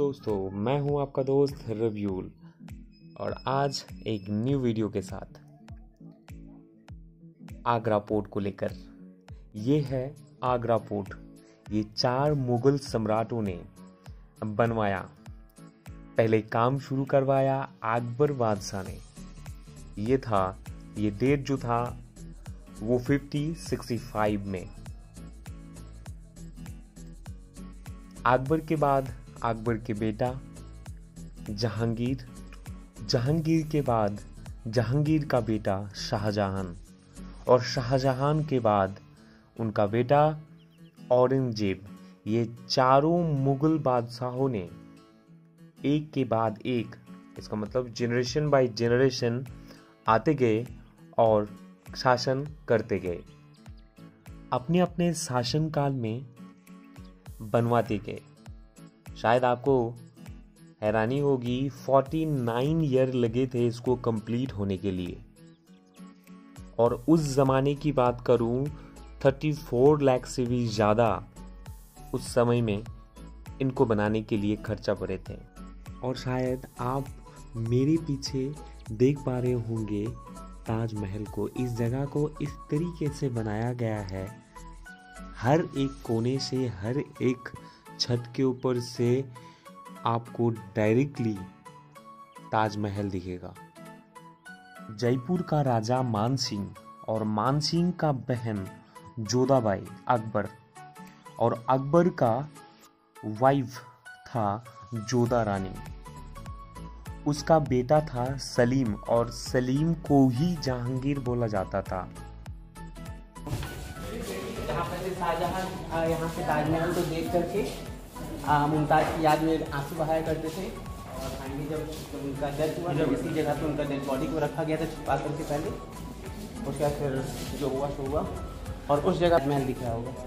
दोस्तों, मैं हूं आपका दोस्त रवियुल और आज एक न्यू वीडियो के साथ आगरा पोर्ट को लेकर। ये है आगरा पोर्ट। ये 4 मुगल सम्राटों ने बनवाया। पहले काम शुरू करवाया अकबर बादशाह ने। ये डेट जो था वो 5065 में। अकबर के बाद अकबर के बेटा जहांगीर, जहांगीर के बाद जहांगीर का बेटा शाहजहां और शाहजहां के बाद उनका बेटा औरंगजेब। ये चारों मुगल बादशाहों ने एक के बाद एक, इसका मतलब जनरेशन बाय जनरेशन आते गए और शासन करते गए। अपने अपने शासनकाल में बनवाते गए। शायद आपको हैरानी होगी, 49 ईयर लगे थे इसको कंप्लीट होने के लिए। और उस जमाने की बात करूं, 34 लाख से भी ज्यादा उस समय में इनको बनाने के लिए खर्चा पड़े थे। और शायद आप मेरे पीछे देख पा रहे होंगे ताजमहल को। इस जगह को इस तरीके से बनाया गया है, हर एक कोने से, हर एक छत के ऊपर से आपको डायरेक्टली ताजमहल दिखेगा। जयपुर का राजा मानसिंह और मानसिंह का बहन जोधाबाई अकबर, और अकबर का वाइफ था जोधा रानी। उसका बेटा था सलीम और सलीम को ही जहांगीर बोला जाता था। शाहजहां यहाँ से ताजमहल को देख करके मुमताज़ की याद में आंसू बहाया करते थे। और फाइनली जब उनका डेथ हुआ जब इसी जगह पे उनका डेड बॉडी को रखा गया था छुपा करके पहले। उसके बाद फिर जो हुआ सो हुआ और उस जगह महल दिख रहा होगा।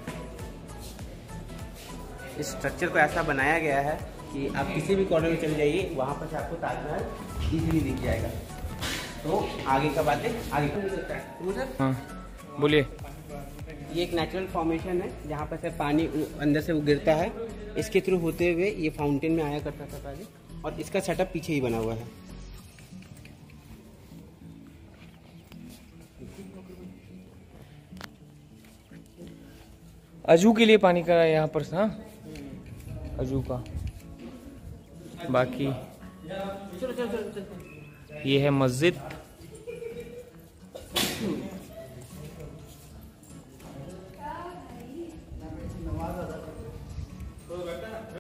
इस स्ट्रक्चर को ऐसा बनाया गया है कि आप किसी भी कॉर्नर में चले जाइए, वहाँ पर से आपको ताजमहल इजीली दिख जाएगा। तो आगे का बातें आगे। हाँ बोलिए। ये एक नेचुरल फॉर्मेशन है जहाँ पर से पानी अंदर से गिरता है। इसके थ्रू होते हुए ये फाउंटेन में आया करता था पहले, और इसका सेटअप पीछे ही बना हुआ है। अजू के लिए पानी का यहाँ पर था, अजू का। बाकी ये है मस्जिद।